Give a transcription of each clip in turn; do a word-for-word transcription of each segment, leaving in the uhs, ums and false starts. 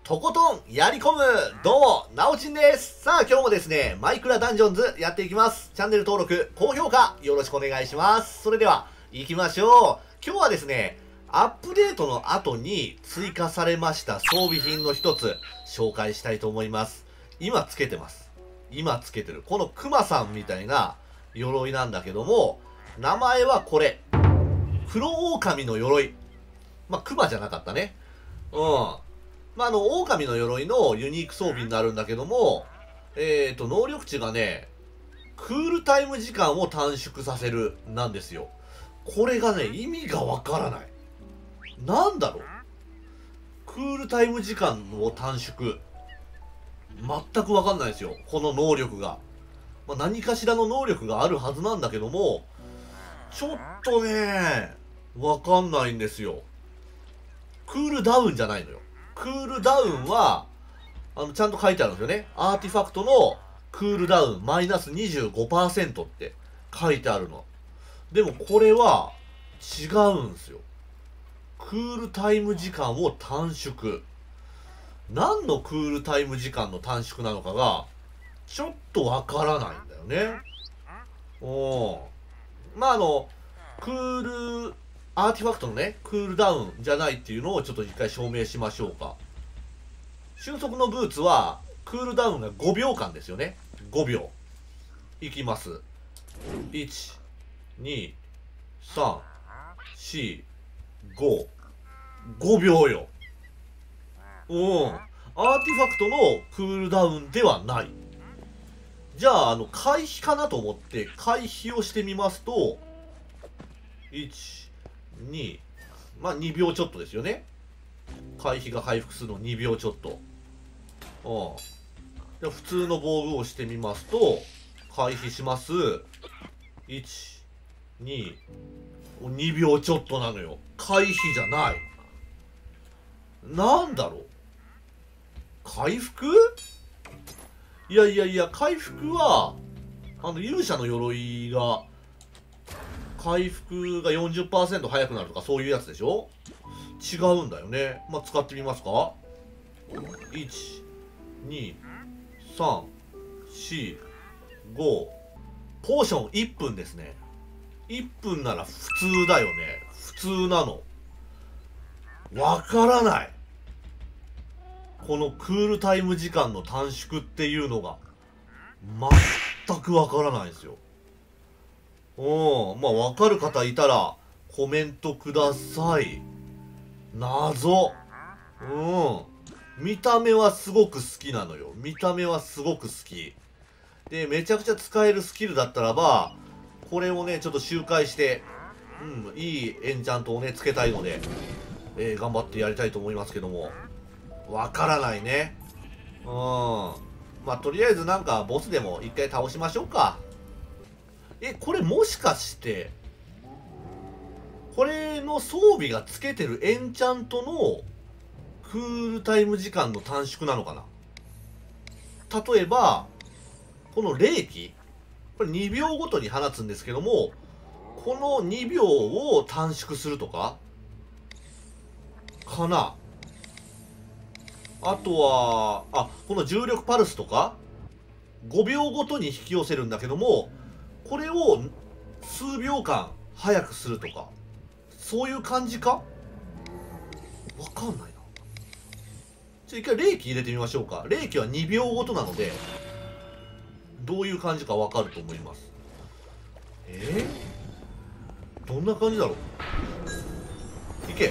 とことんやり込むどうも、なおちんです。さあ今日もですね、マイクラダンジョンズやっていきます。チャンネル登録、高評価よろしくお願いします。それでは、行きましょう。今日はですね、アップデートの後に追加されました装備品の一つ、紹介したいと思います。今つけてます。今つけてる。このクマさんみたいな鎧なんだけども、名前はこれ。黒狼の鎧。まあ、クマじゃなかったね。うん。まあ、あの、狼の鎧のユニーク装備になるんだけども、えっと、能力値がね、クールタイム時間を短縮させる、なんですよ。これがね、意味がわからない。なんだろう。クールタイム時間を短縮。全くわかんないですよ。この能力が。まあ、何かしらの能力があるはずなんだけども、ちょっとね、わかんないんですよ。クールダウンじゃないのよ。クールダウンは、あの、ちゃんと書いてあるんですよね。アーティファクトのクールダウンマイナス にじゅうごパーセント って書いてあるの。でもこれは違うんですよ。クールタイム時間を短縮。何のクールタイム時間の短縮なのかが、ちょっとわからないんだよね。おー。まあ、あの、クール、アーティファクトのね、クールダウンじゃないっていうのをちょっと一回証明しましょうか。瞬足のブーツは、クールダウンがごびょうかんですよね。ごびょう。いきます。いち、に、さん、よん、ご。ごびょうよ。うん。アーティファクトのクールダウンではない。じゃあ、あの、回避かなと思って、回避をしてみますと、いち、に、まあにびょうちょっとですよね。回避が回復するのにびょうちょっと。うん。で普通の防具をしてみますと、回避します。いち、に、にびょうちょっとなのよ。回避じゃない。なんだろう。回復？いやいやいや、回復は、あの、勇者の鎧が、回復が よんじゅっパーセント 速くなるとかそういうやつでしょ？違うんだよね。まあ、使ってみますか？ いち、に、さん、よん、ご。ポーションいっぷんですね。いっぷんなら普通だよね。普通なの。わからない。このクールタイム時間の短縮っていうのが、全くわからないんですよ。うん。まあ、わかる方いたら、コメントください。謎。うん。見た目はすごく好きなのよ。見た目はすごく好き。で、めちゃくちゃ使えるスキルだったらば、これをね、ちょっと周回して、うん、いいエンチャントをね、つけたいので、えー、頑張ってやりたいと思いますけども。わからないね。うん。まあ、とりあえずなんか、ボスでも一回倒しましょうか。え、これもしかして、これの装備がつけてるエンチャントのクールタイム時間の短縮なのかな？例えば、この霊気、これにびょうごとに放つんですけども、このにびょうを短縮するとかかな。あとは、あ、この重力パルスとか、ごびょうごとに引き寄せるんだけども、これを数秒間早くするとか、そういう感じか？わかんないな。じゃあ一回霊気入れてみましょうか。霊気はにびょうごとなので、どういう感じかわかると思います。えー、どんな感じだろう。いけ。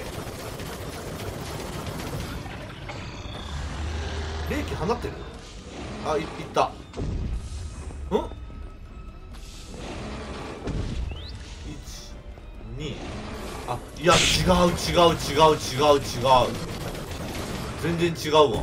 霊気放ってる？あ、い、いった。ん？ いち、に、あ、いや、違う違う違う違う違う。全然違うわ。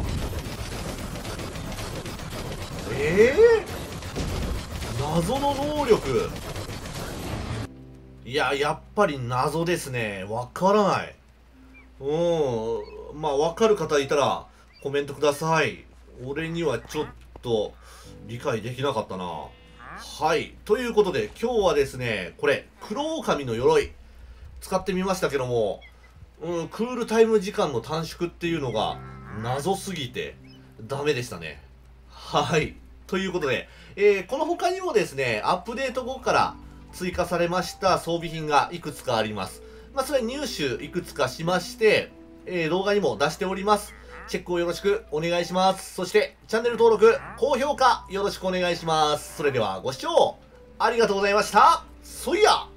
ええー、謎の能力。いや、やっぱり謎ですね。わからない。うん。まあ、わかる方いたら、コメントください。俺にはちょっと、理解できなかったな。はい。ということで、今日はですね、これ、黒狼の鎧、使ってみましたけども、うん、クールタイム時間の短縮っていうのが、 謎すぎて、ダメでしたね。はい。ということで、えー、この他にもですね、アップデート後から追加されました装備品がいくつかあります。まあ、それ入手いくつかしまして、えー、動画にも出しております。チェックをよろしくお願いします。そして、チャンネル登録、高評価よろしくお願いします。それではご視聴ありがとうございました。そいや